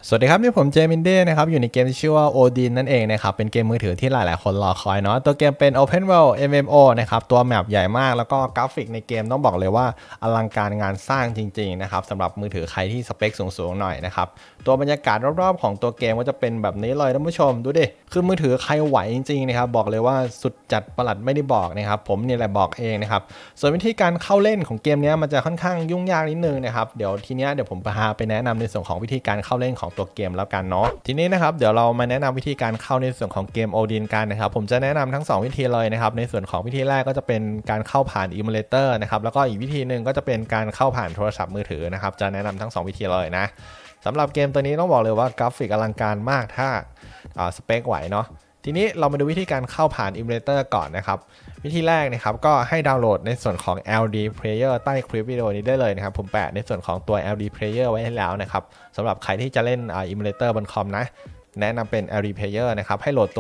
สวัสดีครับนี่ผมเจมินเด้นะครับอยู่ในเกมที่ชื่อว่าโอดินนั่นเองนะครับเป็นเกมมือถือที่หลายๆคนรอคอยเนาะตัวเกมเป็น Open World MMO นะครับตัวแมปใหญ่มากแล้วก็กราฟิกในเกมต้องบอกเลยว่าอลังการงานสร้างจริงๆนะครับสำหรับมือถือใครที่สเปคสูงๆหน่อยนะครับตัวบรรยากาศรอบๆของตัวเกมก็จะเป็นแบบนี้เลยท่านผู้ชมดูดิคือมือถือใครไหวจริงๆนะครับบอกเลยว่าสุดจัดประหลัดไม่ได้บอกนะครับผมนี่แหละบอกเองนะครับส่วนวิธีการเข้าเล่นของเกมนี้มันจะค่อนข้างยุ่งยากนิดนึงนะครับเดี๋ยวผมพาไปแนะนำในส่วนของวิธีการเข้าเล่นของตัวเกมแล้วกันเนาะทีนี้นะครับเดี๋ยวเรามาแนะนำวิธีการเข้าในส่วนของเกมโอดินกันนะครับผมจะแนะนำทั้ง2วิธีเลยนะครับในส่วนของวิธีแรกก็จะเป็นการเข้าผ่านอิมูเลเตอร์นะครับแล้วก็อีกวิธีหนึ่งก็จะเป็นการเข้าผ่านโทรศัพท์มือถือนะครับจะแนะนำทั้ง2วิธีเลยนะสำหรับเกมตัวนี้ต้องบอกเลยว่ากราฟิกอลังการมากถ้าสเปคไหวเนาะทีนี้เรามาดูวิธีการเข้าผ่านอิมูเลเตอร์ก่อนนะครับวิธีแรกนะครับก็ให้ดาวน์โหลดในส่วนของ LD Player ใต้คลิปวิดีโอนี้ได้เลยนะครับผมแปะในส่วนของตัว LD Player ไว้ให้แล้วนะครับสำหรับใครที่จะเล่นอิมูเลเตอร์บนคอมนะแนะนำเป็น LD Player นะครับให้โหลดตัว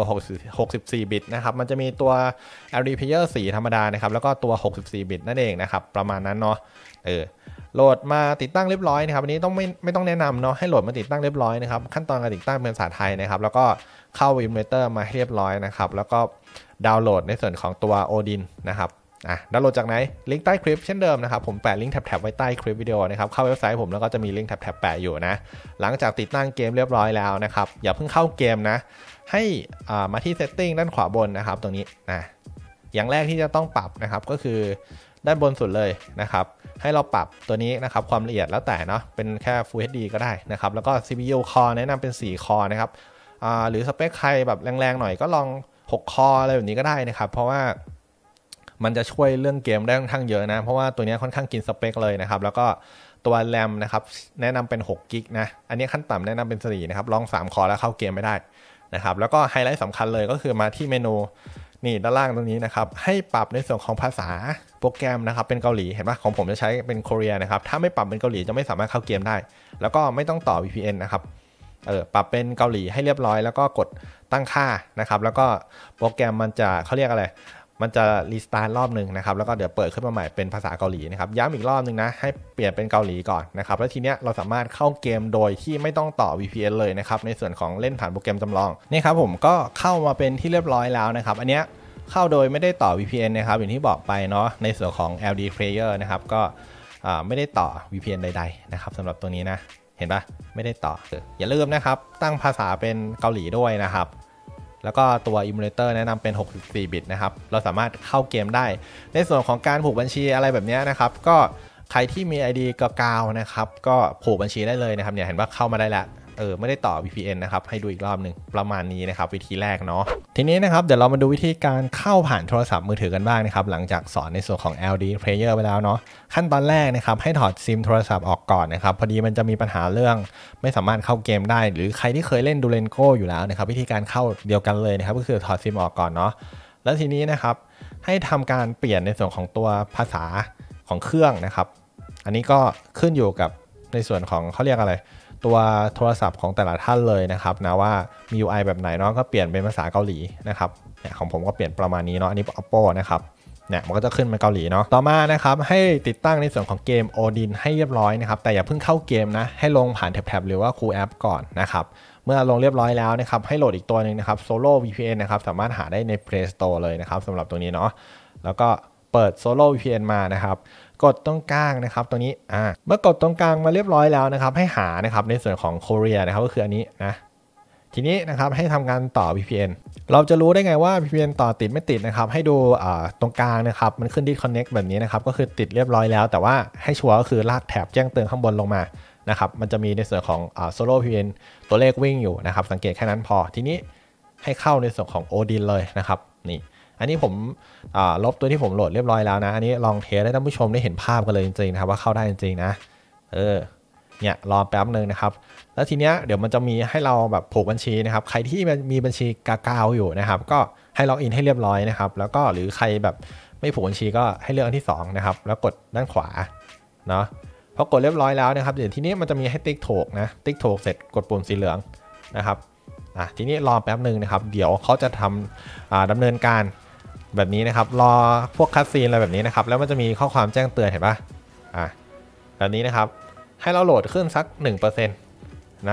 64 บิตนะครับมันจะมีตัว LD Player 4 ธรรมดานะครับแล้วก็ตัว64 บิตนั่นเองนะครับประมาณนั้นเนาะโหลดมาติดตั้งเรียบร้อยนะครับอันนี้ต้องไม่ต้องแนะนำเนาะให้โหลดมาติดตั้งเรียบร้อยนะครับขั้นตอนการติดตั้งเป็นภาษาไทยนะครับแล้วก็เข้าอิมูเลเตอร์มาให้เรียบร้อยนะครับแล้วก็ดาวน์โหลดในส่วนของตัว Odin นะครับดาวน์โหลดจากไหนลิงก์ใต้คลิปเช่นเดิมนะครับผมแปะลิงก์แท็บไว้ใต้คลิปวิดีโอนะครับเข้าเว็บไซต์ผมแล้วก็จะมีลิงก์แท็บแปะอยู่นะหลังจากติดตั้งเกมเรียบร้อยแล้วนะครับอย่าเพิ่งเข้าเกมนะให้มาที่ setting ด้านขวาบนนะครับตรงนี้อย่างแรกที่จะต้องปรับนะครับก็คือด้านบนสุดเลยนะครับให้เราปรับตัวนี้นะครับความละเอียดแล้วแต่เนาะเป็นแค่ Full HD ก็ได้นะครับแล้วก็ CPU Core แนะนำเป็น4 คอนะครับหรือสเปคใครแบบแรงๆหน่อยก็ลอง6 คออะไรแบบนี้ก็ได้นะครับเพราะว่ามันจะช่วยเรื่องเกมได้ค่อนข้างเยอะนะเพราะว่าตัวนี้ค่อนข้างกินสเปคเลยนะครับแล้วก็ตัวแรมนะครับแนะนำเป็น6 กิกนะอันนี้ขั้นต่ำแนะนำเป็น4นะครับลอง3 คอแล้วเข้าเกมไม่ได้นะครับแล้วก็ไฮไลท์สำคัญเลยก็คือมาที่เมนูนี่ด้านล่างตรงนี้นะครับให้ปรับในส่วนของภาษาโปรแกรมนะครับเป็นเกาหลีเห็นไหมของผมจะใช้เป็นเกาหลีนะครับถ้าไม่ปรับเป็นเกาหลีจะไม่สามารถเข้าเกมได้แล้วก็ไม่ต้องต่อ VPN นะครับปรับเป็นเกาหลีให้เรียบร้อยแล้วก็กดตั้งค่านะครับแล้วก็โปรแกรมมันจะเขาเรียกอะไรมันจะรีสตาร์ทรอบหนึ่งนะครับแล้วก็เดี๋ยวเปิดขึ้นมาใหม่เป็นภาษาเกาหลีนะครับย้ำอีกรอบนึงนะให้เปลี่ยนเป็นเกาหลีก่อนนะครับแล้วทีเนี้ยเราสามารถเข้าเกมโดยที่ไม่ต้องต่อ VPN เลยนะครับในส่วนของเล่นผ่านโปรแกรมจำลองนี่ครับผมก็เข้ามาเป็นที่เรียบร้อยแล้วนะครับอันเนี้ยเข้าโดยไม่ได้ต่อ VPN นะครับอย่างที่บอกไปเนาะในส่วนของ LD Player นะครับก็ไม่ได้ต่อ VPN ใดๆนะครับสำหรับตัวนี้นะเห็นปะไม่ได้ต่ออย่าลืมนะครับตั้งภาษาเป็นเกาหลีด้วยนะครับแล้วก็ตัว Emulator แนะนำเป็น64 บิตนะครับเราสามารถเข้าเกมได้ในส่วนของการผูกบัญชีอะไรแบบนี้นะครับก็ใครที่มี ID กาวนะครับก็ผูกบัญชีได้เลยนะครับเนี่ยเห็นว่าเข้ามาได้แล้วไม่ได้ต่อ VPN นะครับให้ดูอีกรอบหนึ่งประมาณนี้นะครับวิธีแรกเนาะทีนี้นะครับเดี๋ยวเรามาดูวิธีการเข้าผ่านโทรศัพท์มือถือกันบ้างนะครับหลังจากสอนในส่วนของ LD Player ไปแล้วเนาะขั้นตอนแรกนะครับให้ถอดซิมโทรศัพท์ออกก่อนนะครับพอดีมันจะมีปัญหาเรื่องไม่สามารถเข้าเกมได้หรือใครที่เคยเล่น Duolingo อยู่แล้วนะครับวิธีการเข้าเดียวกันเลยนะครับก็คือถอดซิมออกก่อนเนาะแล้วทีนี้นะครับให้ทำการเปลี่ยนในส่วนของตัวภาษาของเครื่องนะครับอันนี้ก็ขึ้นอยู่กับในส่วนของเขาเรียกอะไรตัวโทรศัพท์ของแต่ละท่านเลยนะครับนะว่ามี UI แบบไหนเนาะก็เปลี่ยนเป็นภาษาเกาหลีนะครับของผมก็เปลี่ยนประมาณนี้เนาะอันนี้ Oppo นะครับเนี่ยมันก็จะขึ้นเป็นเกาหลีเนาะต่อมานะครับให้ติดตั้งในส่วนของเกม Odin ให้เรียบร้อยนะครับแต่อย่าเพิ่งเข้าเกมนะให้ลงผ่านแท็บหรือว่า Cool App ก่อนนะครับเมื่อลงเรียบร้อยแล้วนะครับให้โหลดอีกตัวนึงนะครับ Solo VPN นะครับสามารถหาได้ใน Play Store เลยนะครับสำหรับตัวนี้เนาะแล้วก็เปิด Solo VPN มานะครับกดตรงกลางนะครับตัวนี้เมื่อกดตรงกลางมาเรียบร้อยแล้วนะครับให้หานะครับในส่วนของ Korea นะครับก็คืออันนี้นะทีนี้นะครับให้ทำการต่อ VPN เราจะรู้ได้ไงว่า VPN ต่อติดไม่ติดนะครับให้ดูตรงกลางนะครับมันขึ้น disconnect แบบนี้นะครับก็คือติดเรียบร้อยแล้วแต่ว่าให้ชัวร์ก็คือลากแถบแจ้งเตือนข้างบนลงมานะครับมันจะมีในส่วนของSolo VPN ตัวเลขวิ่งอยู่นะครับสังเกตแค่นั้นพอทีนี้ให้เข้าในส่วนของ Odin เลยนะครับนี่อันนี้ผมลบตัวที่ผมโหลดเรียบร้อยแล้วนะอันนี้ลองเทสให้ท่านผู้ชมได้เห็นภาพกันเลยจริงๆนะครับว่าเข้าได้จริงๆนะเนี่ยรอแป๊บนึงนะครับแล้วทีเนี้ยเดี๋ยวมันจะมีให้เราแบบผูกบัญชีนะครับใครที่มีบัญชีกาวอยู่นะครับก็ให้ล็อกอินให้เรียบร้อยนะครับแล้วก็หรือใครแบบไม่ผูกบัญชีก็ให้เลือกอันที่2นะครับแล้วกดด้านขวาเนาะพอกดเรียบร้อยแล้วนะครับเดี๋ยวทีนี้มันจะมีให้ติ๊กถูกนะติ๊กถูกเสร็จกดปุ่มสีเหลืองนะครับทีนี้รอแป๊บนึงนะครับเดี๋ยวเขาจะทำดำเนินการแบบนี้นะครับรอพวกคัสซีนอะไรแบบนี้นะครับแล้วมันจะมีข้อความแจ้งเตือนเห็นปะแบบนี้นะครับให้เราโหลดขึ้นสัก 1% นะ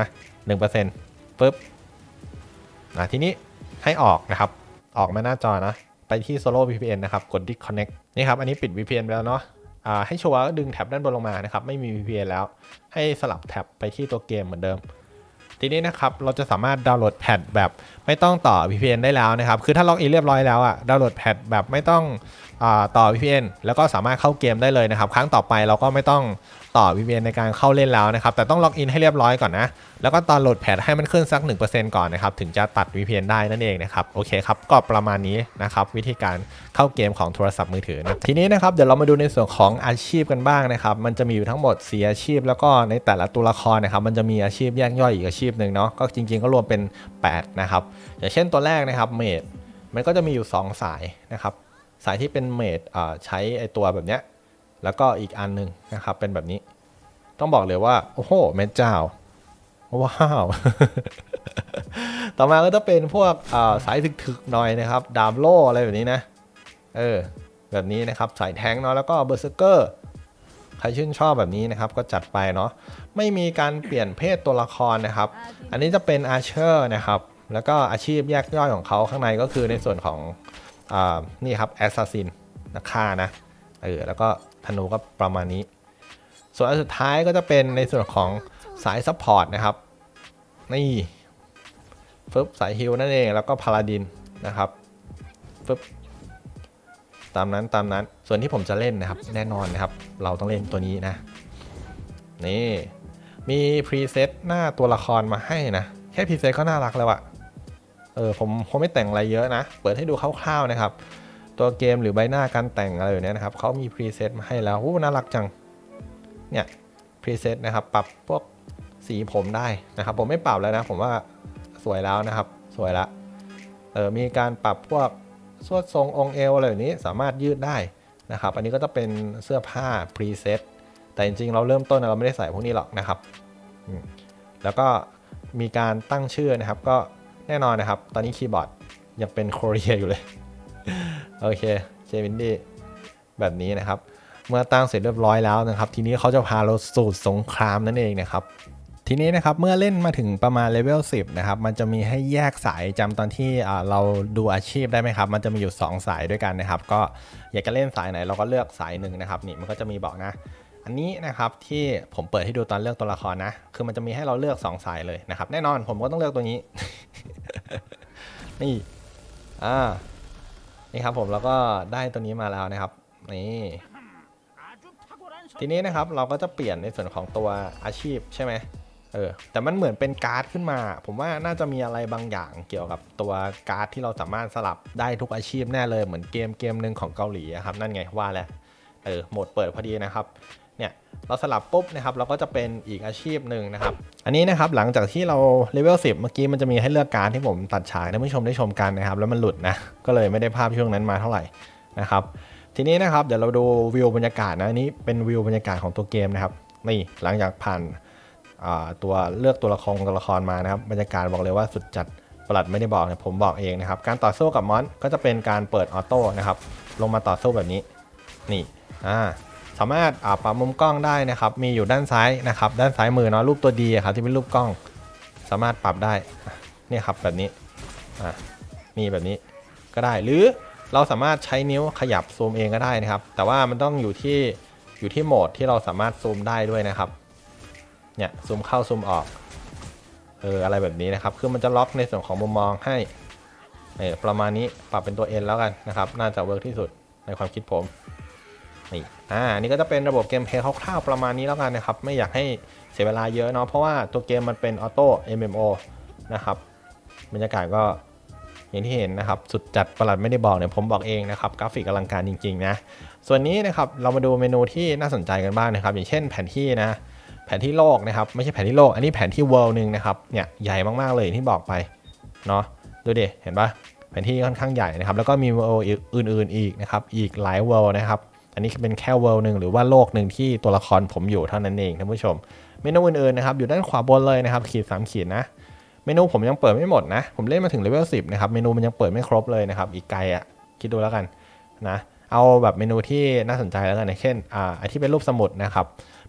1%ปุ๊บทีนี้ให้ออกนะครับออกมาหน้าจอนะไปที่ Solo VPN นะครับกด Disconnect นี่ครับอันนี้ปิด VPN ไปแล้วเนาะให้ชัวร์ก็ดึงแท็บด้านบนลงมานะครับไม่มี VPN แล้วให้สลับแท็บไปที่ตัวเกมเหมือนเดิมทีนี้นะครับเราจะสามารถดาวน์โหลดแพทแบบไม่ต้องต่อ VPN ได้แล้วนะครับคือถ้าล็อกอินเรียบร้อยแล้วดาวน์โหลดแพทแบบไม่ต้องต่อ VPN แล้วก็สามารถเข้าเกมได้เลยนะครับครั้งต่อไปเราก็ไม่ต้องต่อ VPN ในการเข้าเล่นแล้วนะครับแต่ต้องล็อกอินให้เรียบร้อยก่อนนะแล้วก็ดาวน์โหลดแพทให้มันขึ้นสัก 1% ก่อนนะครับถึงจะตัด VPN ได้นั่นเองนะครับโอเคครับก็ประมาณนี้นะครับวิธีการเข้าเกมของโทรศัพท์มือถือนะทีนี้นะครับเดี๋ยวเรามาดูในส่วนของอาชีพกันบ้างนะครับมันจะมีอยู่ทั้งหมด4อาชีพแล้วก็ในแต่ละตัวละครนะครับมันจะมีอาชีพแยกย่อยอีกอาชีพหนึ่งเนาะก็จริงๆก็รวมเป็น8นะครับอย่างเช่นตัวแรกนะครับเมดมันก็จะมีอยู่2สายนะครับสายที่เป็นเมดใช้ไอตัวแบบเนี้ยแล้วก็อีกอันนึงนะครับเป็นแบบนี้ต้องบอกเลยว่าโอ้โหแม่เจ้าว้าว ต่อมาก็จะเป็นพวกสายถึกๆหน่อยนะครับดาบโล่อะไรแบบนี้นะแบบนี้นะครับสายแทงเนาะแล้วก็เบอร์เซอร์เกอร์ใครชื่นชอบแบบนี้นะครับก็จัดไปเนาะไม่มีการเปลี่ยนเพศตัวละครนะครับอันนี้จะเป็นอาร์เชอร์นะครับแล้วก็อาชีพแยกย่อยของเขาข้างในก็คือในส่วนของนี่ครับแอสซัสซินนักฆ่านะแล้วก็ธนูก็ประมาณนี้ส่วนอันสุดท้ายก็จะเป็นในส่วนของสายซัพพอร์ตนะครับนี่ฟึบสายฮิลนั่นเองแล้วก็พาลาดินนะครับฟึบตามนั้นส่วนที่ผมจะเล่นนะครับแน่นอนนะครับเราต้องเล่นตัวนี้นะนี่มีพรีเซตหน้าตัวละครมาให้นะแค่พรีเซตก็น่ารักแล้วอะผมไม่แต่งอะไรเยอะนะเปิดให้ดูคร่าวๆนะครับตัวเกมหรือใบหน้าการแต่งอะไรอย่างเนี้ยนะครับเขามีพรีเซตมาให้แล้วน่ารักจังเนี่ยพรีเซตนะครับปรับพวกสีผมได้นะครับผมไม่ปรับแล้วนะผมว่าสวยแล้วนะครับสวยละมีการปรับพวกสวดทรงองค์เอวอะไรแบบนี้สามารถยืดได้นะครับอันนี้ก็จะเป็นเสื้อผ้าพรีเซตแต่จริงๆเราเริ่มต้นเราไม่ได้ใส่พวกนี้หรอกนะครับแล้วก็มีการตั้งชื่อนะครับก็แน่นอนนะครับตอนนี้คีย์บอร์ดยังเป็นโคเรียอยู่เลยโอเคเจมินดี้แบบนี้นะครับเมื่อตั้งเสร็จเรียบร้อยแล้วนะครับทีนี้เขาจะพาเราสู่สงครามนั่นเองนะครับทีนี้นะครับเมื่อเล่นมาถึงประมาณเลเวล10นะครับมันจะมีให้แยกสายจำตอนที่เราดูอาชีพได้ไหมครับมันจะมีอยู่2สายด้วยกันนะครับก็อยากจะเล่นสายไหนเราก็เลือกสายหนึ่งนะครับนี่มันก็จะมีบอกนะอันนี้นะครับที่ผมเปิดให้ดูตอนเลือกตัวละครนะคือมันจะมีให้เราเลือก2สายเลยนะครับแน่นอนผมก็ต้องเลือกตัวนี้ นี่นี่ครับผมแล้วก็ได้ตัวนี้มาแล้วนะครับนี่ทีนี้นะครับเราก็จะเปลี่ยนในส่วนของตัวอาชีพใช่ไหมแต่มันเหมือนเป็นการ์ดขึ้นมาผมว่าน่าจะมีอะไรบางอย่างเกี่ยวกับตัวการ์ดที่เราสามารถสลับได้ทุกอาชีพแน่เลยเหมือนเกมหนึ่งของเกาหลีครับนั่นไงว่าแล้วโหมดเปิดพอดีนะครับเนี่ยเราสลับปุ๊บนะครับเราก็จะเป็นอีกอาชีพหนึ่งนะครับอันนี้นะครับหลังจากที่เราเลเวล10เมื่อกี้มันจะมีให้เลือกการ์ดที่ผมตัดฉากให้ผู้ชมได้ชมกันนะครับแล้วมันหลุดนะก็เลยไม่ได้ภาพช่วงนั้นมาเท่าไหร่นะครับทีนี้นะครับเดี๋ยวเราดูวิวบรรยากาศนะอันนี้เป็นวิวบรรยากาศของตัวเกมนะครับนี่หลังจากผ่านตัวเลือกตัวละครมานะครับบรรยากาศบอกเลยว่าสุดจัดประหลัดไม่ได้บอกนะผมบอกเองนะครับการต่อสู้กับมอนก็จะเป็นการเปิดออโต้นะครับลงมาต่อสู้แบบนี้นี่สามารถปรับมุมกล้องได้นะครับมีอยู่ด้านซ้ายนะครับด้านซ้ายมือเนาะรูปตัวดีครับที่เป็นรูปกล้องสามารถปรับได้นี่ครับแบบนี้มีแบบนี้ก็ได้หรือเราสามารถใช้นิ้วขยับซูมเองก็ได้นะครับแต่ว่ามันต้องอยู่ที่โหมดที่เราสามารถซูมได้ด้วยนะครับเนี่ยซูมเข้าซูมออกอะไรแบบนี้นะครับคือมันจะล็อกในส่วนของมุมมองให้ประมาณนี้ปรับเป็นตัว N แล้วกันนะครับน่าจะเวิร์กที่สุดในความคิดผมนี่นี่ก็จะเป็นระบบเกมเพลย์คร่าวๆประมาณนี้แล้วกันนะครับไม่อยากให้เสียเวลาเยอะเนาะเพราะว่าตัวเกมมันเป็นออโต้ MMO นะครับบรรยากาศก็อย่างที่เห็นนะครับสุดจัดประหลัดไม่ได้บอกเนี่ยผมบอกเองนะครับกราฟิกอลังการจริงๆนะส่วนนี้นะครับเรามาดูเมนูที่น่าสนใจกันบ้างนะครับอย่างเช่นแผนที่นะแผนที่โลกนะครับไม่ใช่แผนที่โลกอันนี้แผนที่ world นึงนะครับเนี่ยใหญ่มากๆเลยที่บอกไปเนาะดูดิเห็นปะแผนที่ค่อนข้างใหญ่นะครับแล้วก็มี world อื่นๆอีกนะครับอีกหลาย world นะครับอันนี้เป็นแค่ world นึงหรือว่าโลกหนึ่งที่ตัวละครผมอยู่เท่านั้นเองท่านผู้ชมเมนูอื่นๆนะครับอยู่ด้านขวาบนเลยนะครับขีด3ขีดนะเมนูผมยังเปิดไม่หมดนะผมเล่นมาถึงเลเวล10นะครับเมนูมันยังเปิดไม่ครบเลยนะครับอีกไกลคิดดูแล้วกันนะเอาแบบเมนูที่น่าสนใจแล้วกันเช่นที่เป็นรูปสมุดนะครับ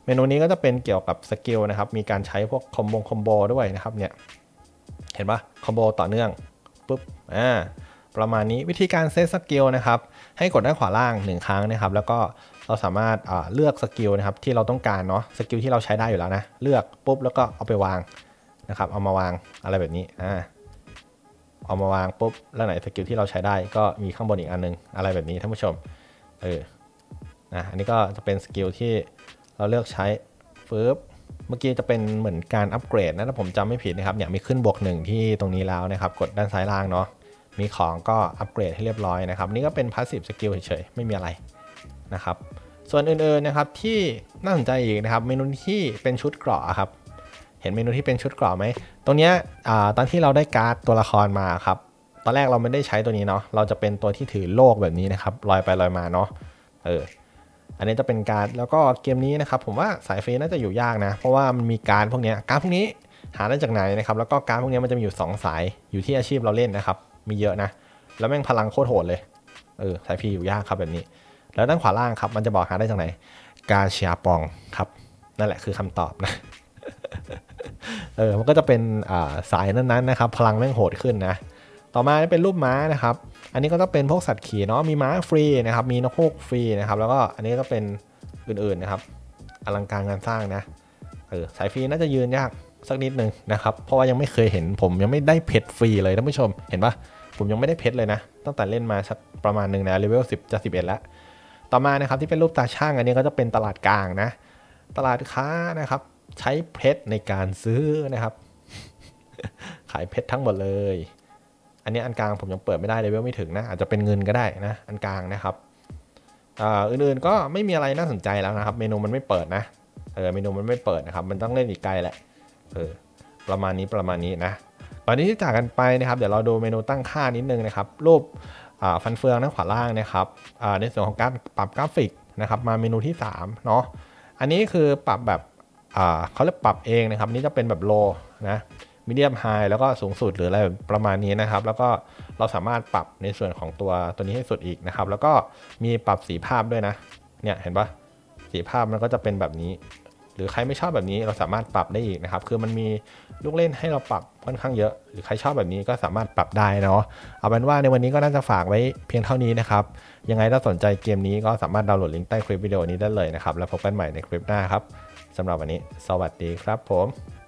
เมนูนี้ก็จะเป็นเกี่ยวกับสกิลนะครับมีการใช้พวกคอมโบด้วยนะครับเนี่ยเห็นปะคอมโบต่อเนื่องปุ๊บประมาณนี้วิธีการเซตสกิลนะครับให้กดด้านขวาล่าง1ครั้งนะครับแล้วก็เราสามารถเลือกสกิลนะครับที่เราต้องการเนาะสกิลที่เราใช้ได้อยู่แล้วนะเลือกปุ๊บแล้วก็เอาไปวางนะครับเอามาวางอะไรแบบนี้เอามาวางปุ๊บแล้วไหนสกิลที่เราใช้ได้ก็มีข้างบนอีกอันนึงอะไรแบบนี้ท่านผู้ชมอันนี้ก็จะเป็นสกิลที่เราเลือกใช้ปึ๊บเมื่อกี้จะเป็นเหมือนการอัปเกรดนะถ้าผมจำไม่ผิดนะครับเนี่ยมีขึ้น+1ที่ตรงนี้แล้วนะครับกดด้านซ้ายล่างเนาะมีของก็อัปเกรดให้เรียบร้อยนะครับนี่ก็เป็นพาสซีฟสกิลเฉยๆไม่มีอะไรนะครับส่วนอื่นๆนะครับที่น่าสนใจอีกนะครับเมนูที่เป็นชุดเกราะครับเห็นเมนูที่เป็นชุดเกราะไหมตรงนี้ตอนที่เราได้การ์ดตัวละครมาครับตอนแรกเราไม่ได้ใช้ตัวนี้เนาะเราจะเป็นตัวที่ถือโลกแบบนี้นะครับลอยไปลอยมาเนาะอันนี้จะเป็นการ์ดแล้วก็เกมนี้นะครับผมว่าสายฟรีน่าจะอยู่ยากนะเพราะว่ามันมีการ์ดพวกนี้หาได้จากไหนนะครับแล้วก็การ์ดพวกนี้มันจะมีอยู่2สายอยู่ที่อาชีพเราเล่นนะครับมีเยอะนะแล้วแม่งพลังโคตรโหดเลยสายฟรีอยู่ยากครับแบบนี้แล้วด้านขวาล่างครับมันจะบอกหาได้จากไหนกาเชียปองครับนั่นแหละคือคำตอบนะ มันก็จะเป็นสายนั้นๆนะครับพลังแม่งโหดขึ้นนะต่อมาเป็นรูปม้านะครับอันนี้ก็จะเป็นพวกสัตว์ขี่เนาะมีม้าฟรีนะครับมีนกฮูกฟรีนะครับแล้วก็อันนี้ก็เป็นอื่นๆนะครับอลังการงานสร้างนะสายฟรีน่าจะยืนยากสักนิดนึงนะครับเพราะว่ายังไม่เคยเห็นผมยังไม่ได้เพชรฟรีเลยท่านผู้ชมเห็นปะผมยังไม่ได้เพชรเลยนะตั้งแต่เล่นมาสักประมาณหนึ่งนะเลเวล10จะ11แล้วต่อมานะครับที่เป็นรูปตาช่างอันนี้ก็จะเป็นตลาดกลางนะตลาดค้านะครับใช้เพชรในการซื้อนะครับขายเพชรทั้งหมดเลยอันนี้อันกลางผมยังเปิดไม่ได้เลเวลไม่ถึงนะอาจจะเป็นเงินก็ได้นะอันกลางนะครับอื่นๆก็ไม่มีอะไรน่าสนใจแล้วนะครับเมนูมันไม่เปิดนะเมนูมันไม่เปิดนะครับมันต้องเล่นอีกไกลแหละประมาณนี้นะตอนนี้ที่จากกันไปนะครับเดี๋ยวเราดูเมนูตั้งค่านิดนึงนะครับรูปฟันเฟืองด้านขวาล่างนะครับในส่วนของการปรับกราฟิกนะครับมาเมนูที่3เนาะอันนี้คือปรับแบบเขาเรียกปรับเองนะครับนี่จะเป็นแบบโลนะมีเดียมไฮแล้วก็สูงสุดหรืออะไรประมาณนี้นะครับแล้วก็เราสามารถปรับในส่วนของตัวนี้ให้สุดอีกนะครับแล้วก็มีปรับสีภาพด้วยนะเนี่ยเห็นปะสีภาพมันก็จะเป็นแบบนี้หรือใครไม่ชอบแบบนี้เราสามารถปรับได้อีกนะครับคือมันมีลูกเล่นให้เราปรับค่อนข้างเยอะหรือใครชอบแบบนี้ก็สามารถปรับได้เนาะเอาเป็นว่าในวันนี้ก็น่าจะฝากไว้เพียงเท่านี้นะครับยังไงถ้าสนใจเกมนี้ก็สามารถดาวน์โหลดลิงก์ใต้คลิปวิดีโอนี้ได้เลยนะครับแล้วพบกันใหม่ในคลิปหน้าครับสำหรับวันนี้สวัสดีครับผม